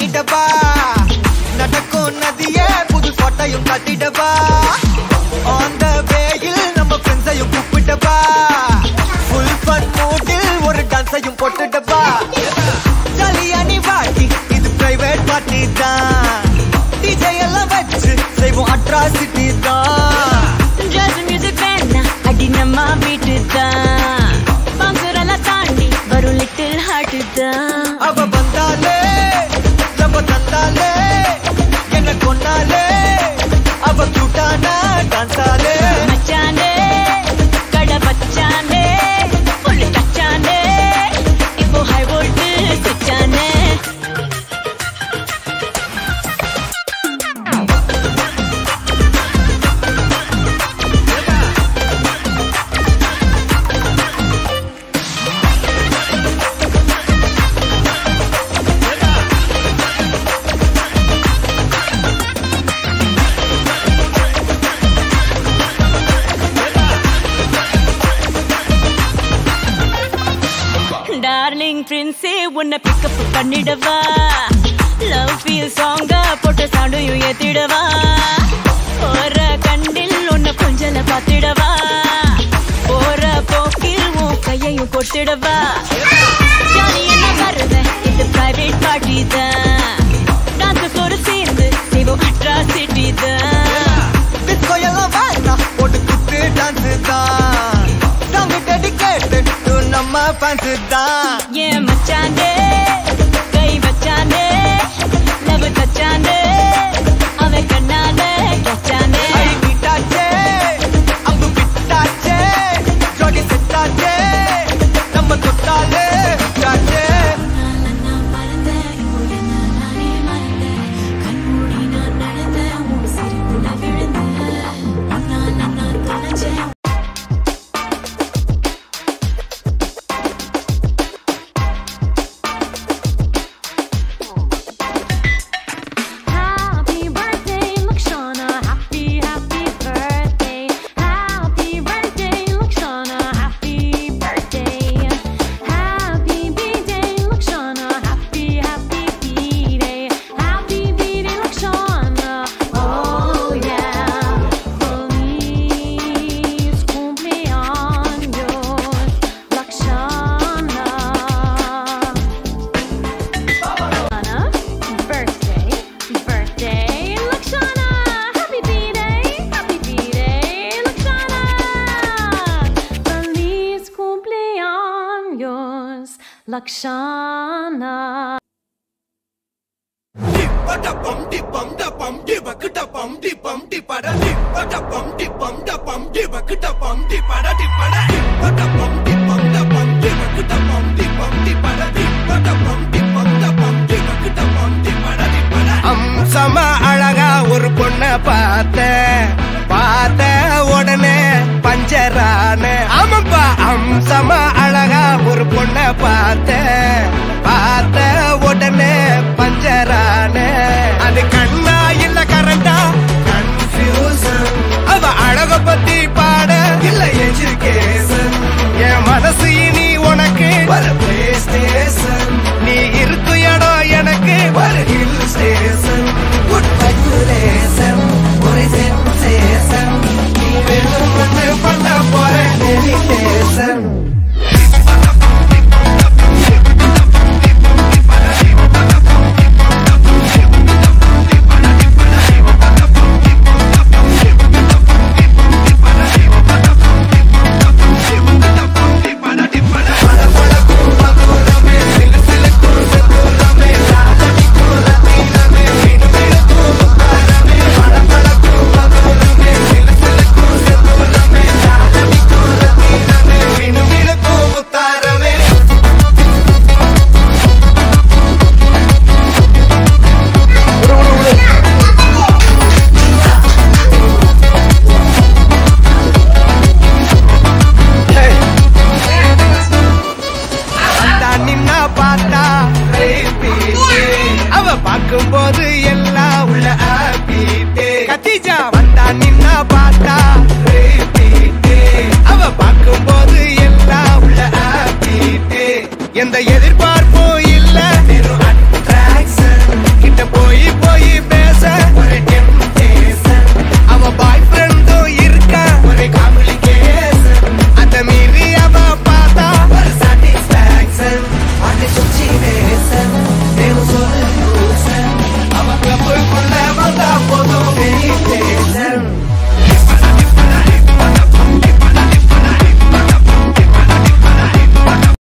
பண்ணிடவா நடக்கும் நதியே புது சொட்டையும் கட்டிடவா ஆன் த வேயில் நம்ம ஃப்ரெண்ட்ஸையும் கூப்பிட்டவா ஃபுல் ஃபன் மூடில் ஒரு டான்ஸையும் போட்டுடவா ஜாலியா நீ வாட்டி இது பிரைவேட் பார்ட்டி தான் டிஜே எல்லாம் வச்சு செய்வோம் அட்ராசிட்டி தான் ஜாஸ் மியூசிக் வேணா அடி நம்ம வீட்டு தான் பங்கரெல்லாம் தாண்டி வரும் லிட்டில் ஹார்ட் தான் அவ வந்தாலே நம்ம தந்தாலே என்ன கொண்டாலே அவ கியூட்டானா டான்ஸாலே மச்சானே கடை வச்சானே புள்ளி டச்சானே இப்போ ஹை வோல்ட் சுச்சானே டார்லிங் பிரின்ஸே உன்னை பிக்கப் பண்ணிடவா லவ் ஃபீல் சாங்க போட்டு சண்டையும் ஏத்திடவா போற கண்டில் உன்னை கொஞ்சல பார்த்திடவா போற போக்கில் உன் கையையும் கொட்டிடவா ஜாலி என்ன வருவேன் இது பிரைவேட் பார்ட்டி தான் டான்ஸ் ஒரு சேர்ந்து செய்வோம் அட்ராசிட்டி தான் டிஸ்கோ எல்லாம் வேணா போட்டு குத்து டான்ஸ் தான் சாங் டெடிகேட்டட் டு நம்ம ஃபேன்ஸ் தான் ஏன் மச்சானே கை வச்சானே லவ் தச்சானே அவ கண்ணாலே கச்சானே ஐ விட்டாச்சே அம்பு விட்டாச்சே ஜோடி செட்டாச்சே நம்ம தொட்டாலே விட்டாச்சே Happy birthday, Lakshana. Happy, happy birthday. Happy birthday, Lakshana. Happy birthday. Happy B-day, Lakshana. Happy, happy B-day. Happy B-day, Lakshana. Oh yeah. Feliz cumpleaños, Lakshana. Birthday, Lakshana. Happy B-day, Lakshana. Feliz cumpleaños, Lakshana. அம்சமா அழகா ஒரு பொண்ண பார்த்த உடனே பஞ்சரான ஆமாப்பா அம்சமா அழகா ஒரு பொண்ண பார்த்த உடனே பஞ்சரான அது கண்ணா இல்ல கரண்டா கன்ஃபியூசன் அவ அழக பத்தி பாட இல்ல எஜுகேஷன் என் மனசு இனி உனக்கு ஒரு பிளே ஸ்டேஷன் நீ இருக்கு இடம் எனக்கு ஒரு ஹில் ஸ்டேஷன் குட் வைப்ரேஷன் ஒரு சென்சேஷன் நீ வெறும் வந்து பண்ண போற மெடிடேஷன் பார்க்கும்போது எல்லாம் உள்ள ஆப்பிட்டே கத்திஜா வந்தா நின்னா பார்த்தா அவ பார்க்கும்போது எல்லாம் உள்ள ஆப்பிட்டே எந்த